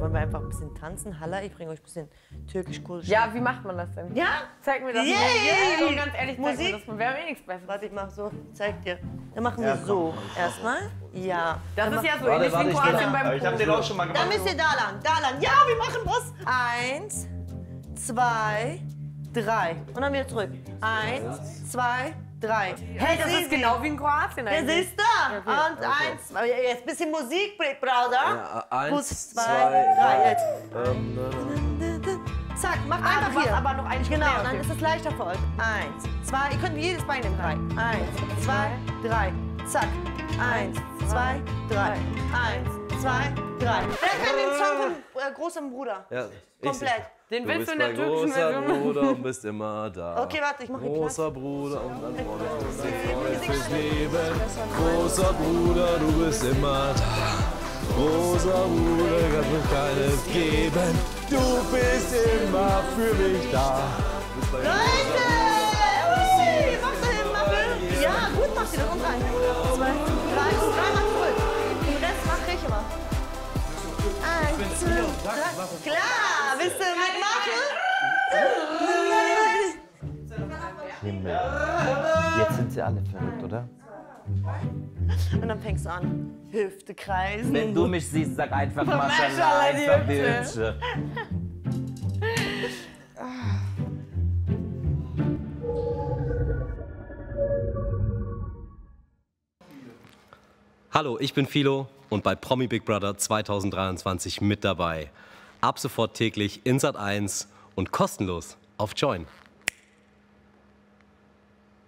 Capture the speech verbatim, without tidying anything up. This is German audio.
Wollen wir einfach ein bisschen tanzen? Halla, ich bringe euch ein bisschen türkisch-kurdisch. Ja, wie macht man das denn? Ja? Zeig mir das Yay! mal. Und ganz ehrlich, zeig Musik? mir das mal. Wir haben eh nichts Besseres. Warte, ich mach so. Zeig dir. Dann machen wir so. Erstmal. Ja. Das Dann ist ja so Warte, ähnlich wie warte, in ich Kroatien bin- beim Ich hab den auch schon mal Dann gemacht. müsst ihr da lang, da lang. Ja, wir machen was. Eins, zwei, drei. Und dann wieder zurück. Eins, zwei, drei. Hey, das ist genau wie in Kroatien Ja, eigentlich. siehst du? Und eins, zwei. Jetzt ein bisschen Musik, Brother. Ja, eins, Gut, zwei, zwei, drei. Jetzt. Ähm, Zack, macht Ah, einfach du machst hier. aber noch einen Schritt Genau, mehr, dann okay. ist es leichter für euch. Eins, zwei, ihr könnt jedes Bein nehmen. Drei. Eins, zwei, drei. Zack. Eins, zwei, drei. Eins, zwei, drei. Wer kann den Song von äh, großem Bruder? ja, ich Komplett. Den Du willst bist du in der mein türkischen großer Version. Bruder und bist immer da. Okay, warte, ich mach hier Großer Bruder und dann freue ich mich sehr fürs Leben. Großer Bruder, du bist immer da. Großer Bruder, kannst mir keines geben. Du bist immer für mich da. Leute! Ui, macht da hin, macht hin. Ja, gut macht ihr das. Und rein. Zwei, drei, und dreimal zurück. Den Rest mache ich immer. Eins, zwei, drei. Klar, willst du mitmachen? Himmel. Jetzt sind sie alle verrückt, oder? Und dann fängst du an. Hüfte kreisen. Wenn du mich siehst, sag einfach Maschallah, Maschallah, die einfach Hüfte. Bildschirm. Hallo, ich bin Philo und bei Promi Big Brother zweitausenddreiundzwanzig mit dabei. Ab sofort täglich in Sat eins und kostenlos auf Join.